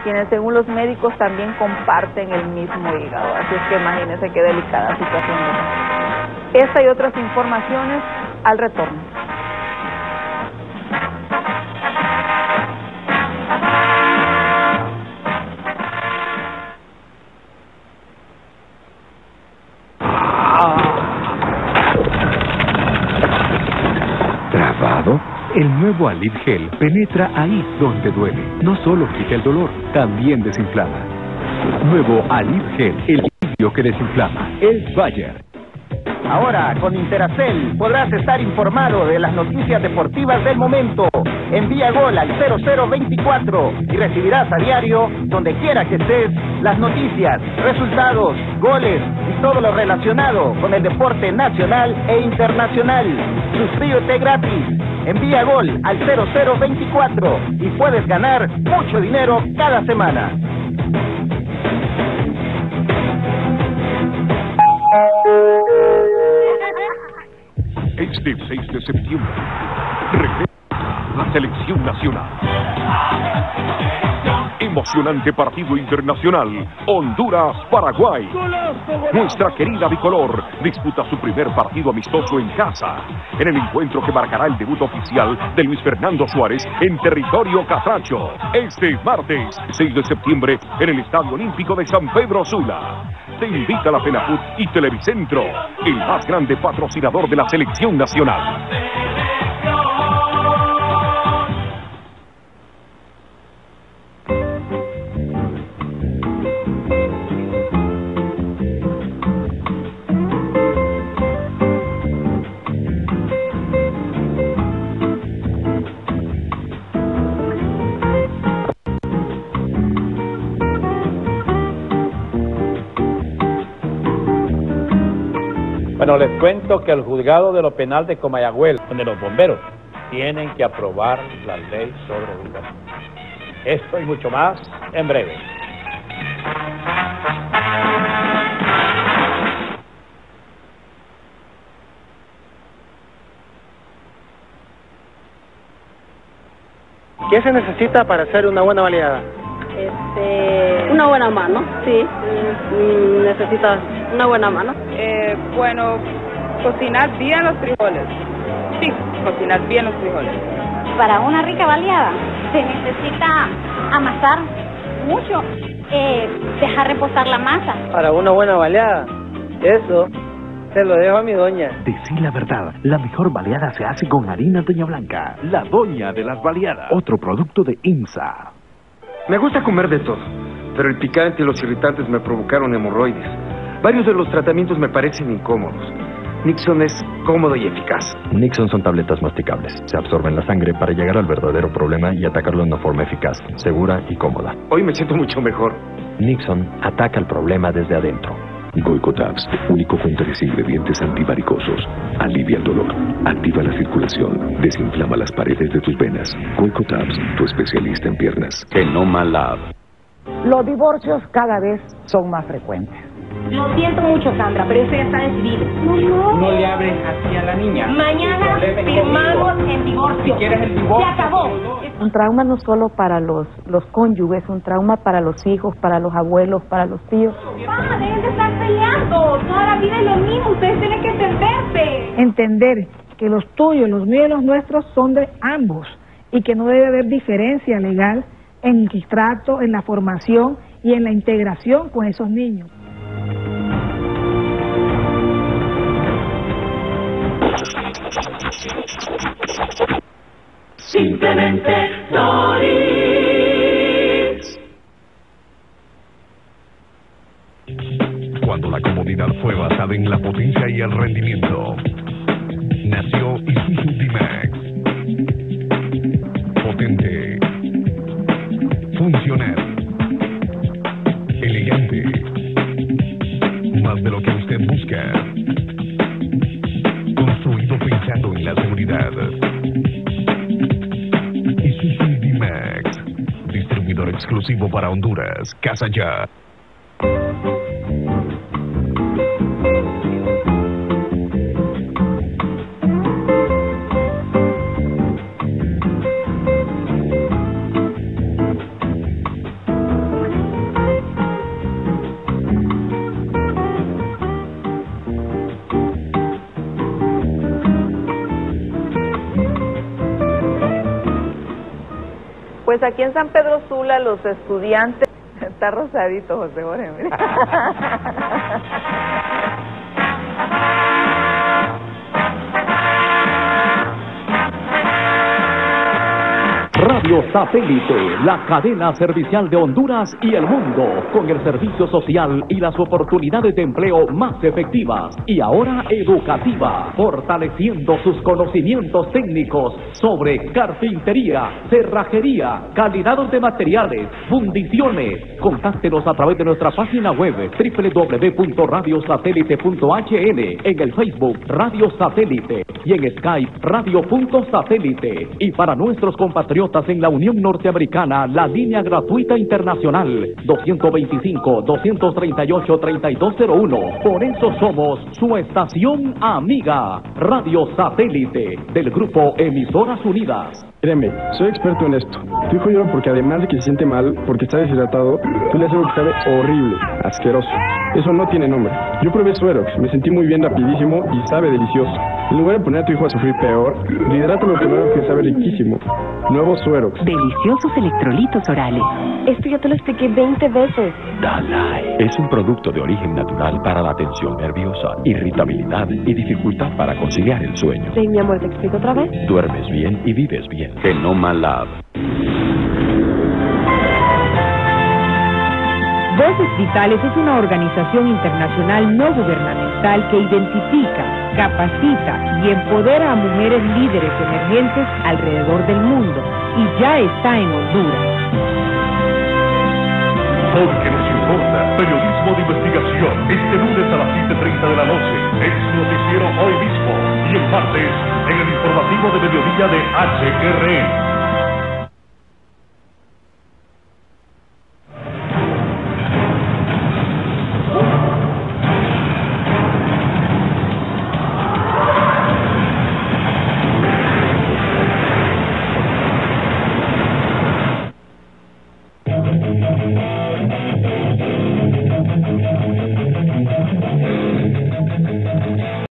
quienes según los médicos también comparten el mismo hígado. Así es que imagínense qué delicada situación. Esta y otras informaciones al retorno. ¿Trabado? El nuevo Alip Gel penetra ahí donde duele. No solo quita el dolor, también desinflama. Nuevo Alip Gel, el alivio que desinflama. El Bayer. Ahora, con Interacel, podrás estar informado de las noticias deportivas del momento. Envía gol al 0024 y recibirás a diario, donde quiera que estés, las noticias, resultados, goles y todo lo relacionado con el deporte nacional e internacional. Suscríbete gratis. Envía gol al 0024 y puedes ganar mucho dinero cada semana. Este 6 de septiembre regresa la selección nacional. Emocionante partido internacional, Honduras-Paraguay. Nuestra querida bicolor disputa su primer partido amistoso en casa, en el encuentro que marcará el debut oficial de Luis Fernando Suárez en territorio catracho. Este martes 6 de septiembre en el Estadio Olímpico de San Pedro Sula. Te invita la FENAFUT y Televicentro, el más grande patrocinador de la selección nacional. Bueno, les cuento que el juzgado de lo penal de Comayagüela, donde los bomberos tienen que aprobar la ley sobre educación. Esto y mucho más en breve. ¿Qué se necesita para hacer una buena baleada? Una buena mano, sí. Necesitas una buena mano. Bueno, cocinar bien los frijoles. Sí, cocinar bien los frijoles. Para una rica baleada se necesita amasar mucho, dejar reposar la masa. Para una buena baleada, eso se lo dejo a mi doña. Decí la verdad, la mejor baleada se hace con harina Doña Blanca, la doña de las baleadas. Otro producto de IMSA. Me gusta comer de todo, pero el picante y los irritantes me provocaron hemorroides. Varios de los tratamientos me parecen incómodos. Nixon es cómodo y eficaz. Nixon son tabletas masticables. Se absorben en la sangre para llegar al verdadero problema y atacarlo de una forma eficaz, segura y cómoda. Hoy me siento mucho mejor. Nixon ataca el problema desde adentro. Goicotabs, único con 3 ingredientes antivaricosos. Alivia el dolor, activa la circulación, desinflama las paredes de tus venas. Goicotabs, tu especialista en piernas. Genoma Lab. Los divorcios cada vez son más frecuentes. Lo siento mucho, Sandra, pero eso ya está decidido. No le abres así a la niña. Mañana firmamos el divorcio. Si quieres el divorcio. Se acabó. Un trauma no solo para los cónyuges, un trauma para los hijos, para los abuelos, para los tíos. Papá, dejen de estar peleando. Toda la vida es lo mismo. Ustedes tienen que entenderse. Entender que los tuyos, los míos y los nuestros son de ambos y que no debe haber diferencia legal en el trato, en la formación y en la integración con esos niños. Simplemente Doris. Cuando la comodidad fue basada en la potencia y el rendimiento, nació Isuzu D-Max. Potente, funcional, elegante, más de lo que usted busca. Construido pensando en la seguridad. Isuzu D-Max, distribuidor exclusivo para Honduras. Casa ya. Pues aquí en San Pedro Sula los estudiantes... Está rosadito, José Jorge, mira. Radio Satélite, la cadena servicial de Honduras y el mundo, con el servicio social y las oportunidades de empleo más efectivas y ahora educativa, fortaleciendo sus conocimientos técnicos sobre carpintería, cerrajería, calidad de materiales, fundiciones. Contáctenos a través de nuestra página web www.radiosatélite.hn, en el Facebook Radio Satélite y en Skype Radio.Satélite. Y para nuestros compatriotas en la Unión Norteamericana, la línea gratuita internacional 225-238-3201. Por eso somos su estación amiga, Radio Satélite, del grupo Emisoras Unidas. Créeme, soy experto en esto. Tu hijo llora porque además de que se siente mal, porque está deshidratado, tú le haces algo que sabe horrible, asqueroso. Eso no tiene nombre. Yo probé Suerox, me sentí muy bien rapidísimo y sabe delicioso. En lugar de poner a tu hijo a sufrir peor, hidrátalo con algo que sabe riquísimo. Nuevo Suerox. Deliciosos electrolitos orales. Esto ya te lo expliqué 20 veces. Dalai es un producto de origen natural para la tensión nerviosa, irritabilidad y dificultad para conciliar el sueño. Sí, mi amor, ¿te explico otra vez? Duermes bien y vives bien. Genoma Lab. Voces Vitales es una organización internacional no gubernamental que identifica, capacita y empodera a mujeres líderes emergentes alrededor del mundo y ya está en Honduras. Porque nos importa, periodismo de investigación, este lunes a las 7:30 de la noche, en su noticiero Hoy Mismo, y el martes en el informativo de mediodía de HRN.